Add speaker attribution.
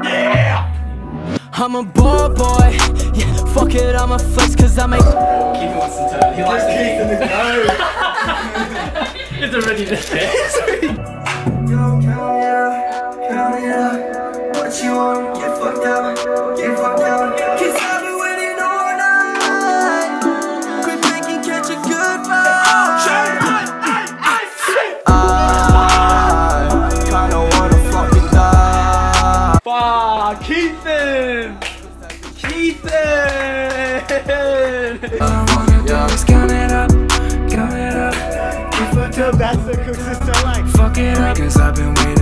Speaker 1: Yeah!
Speaker 2: I'm a ball boy, yeah, fuck it, I'ma flex cause I make
Speaker 1: Keith wants some turn. He likes Keith in the go. It's already there.
Speaker 3: Yo, count it up, what you want, get fucked up, cause I've been waiting all night, quit thinking, catch a good vibe. I kinda wanna fucking die.
Speaker 1: Fuck, Keithan!
Speaker 3: All I wanna do is count it up, get fucked up,
Speaker 1: That's the cook sister like.
Speaker 3: fuck it up, cause I've been waiting